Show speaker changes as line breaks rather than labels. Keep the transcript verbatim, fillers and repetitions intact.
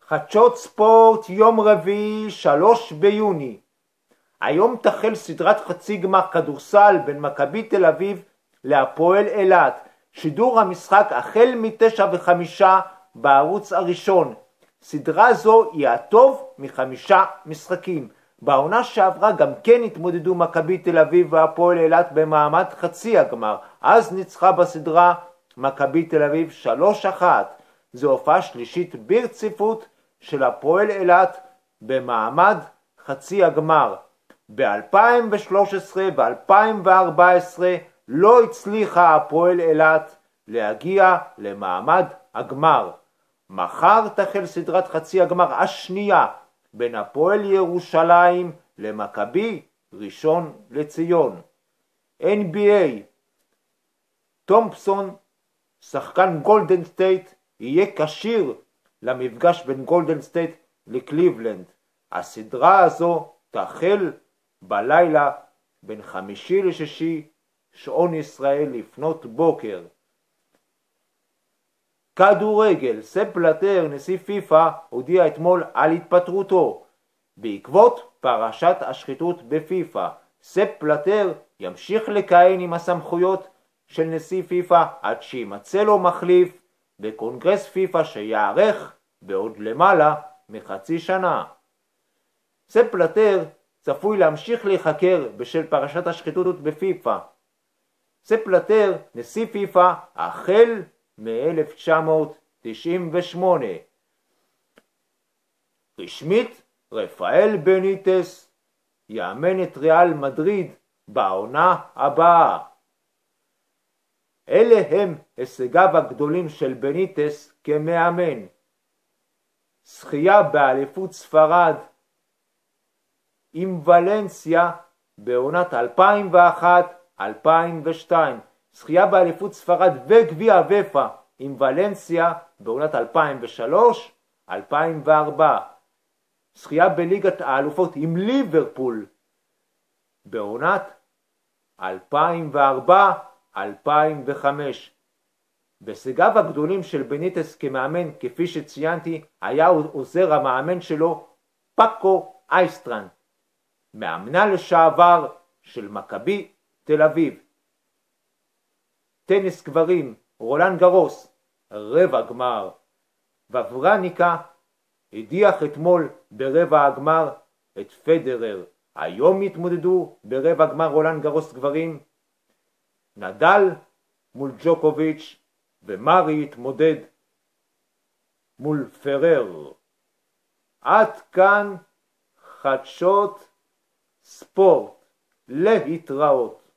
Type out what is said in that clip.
חדשות ספורט יום רביעי שלוש ביוני. היום תחל סדרת חצי גמר כדורסל בין מכבי תל אביב להפועל אילת. שידור המשחק החל מתשע וחמישה בערוץ הראשון. סדרה זו היא הטוב מחמישה משחקים. בעונה שעברה גם כן התמודדו מכבי תל אביב והפועל אילת במעמד חצי הגמר. אז ניצחה בסדרה מכבי תל אביב שלוש אחת. זו הופעה שלישית ברציפות של הפועל אילת במעמד חצי הגמר. ב-אלפיים ושלוש עשרה ו-אלפיים וארבע עשרה לא הצליחה הפועל אילת להגיע למעמד הגמר. מחר תחל סדרת חצי הגמר השנייה בין הפועל ירושלים למכבי ראשון לציון. אן בי איי, תומפסון, שחקן גולדן סטייט, יהיה כשיר למפגש בין גולדן סטייט לקליבלנד. הסדרה הזו תחל בלילה בין חמישי לשישי שעון ישראל לפנות בוקר. כדורגל, ספ בלאטר, נשיא פיפ"א, הודיע אתמול על התפטרותו בעקבות פרשת השחיתות בפיפ"א. ספ בלאטר ימשיך לכהן עם הסמכויות של נשיא פיפ"א עד שימצא לו מחליף בקונגרס פיפ"א שיערך בעוד למעלה מחצי שנה. ספ בלאטר צפוי להמשיך להיחקר בשל פרשת השחיתות בפיפ"א. ספ בלאטר נשיא פיפ"א החל מ-אלף תשע מאות תשעים ושמונה. רשמית, רפאל בניטס יאמן את ריאל מדריד בעונה הבאה. אלה הם הישגיו הגדולים של בניטס כמאמן: זכייה באליפות ספרד עם ולנסיה בעונת אלפיים ואחת אלפיים ושתיים, זכייה באליפות ספרד וגביע ופא עם ולנסיה בעונת אלפיים ושלוש אלפיים וארבע, זכייה בליגת האלופות עם ליברפול בעונת אלפיים וארבע אלפיים וחמש. בהישגיו הגדולים של בניטס כמאמן, כפי שציינתי, היה עוזר המאמן שלו פאקו אייסטרן, מאמנה לשעבר של מכבי תל אביב. טניס גברים, רולן גרוס, רבע גמר. וברוניקה הדיח אתמול ברבע הגמר את פדרר. היום התמודדו ברבע גמר רולן גרוס גברים נדל מול ג'וקוביץ' ומרי התמודד מול פרר. עד כאן חדשות ספורט. להתראות.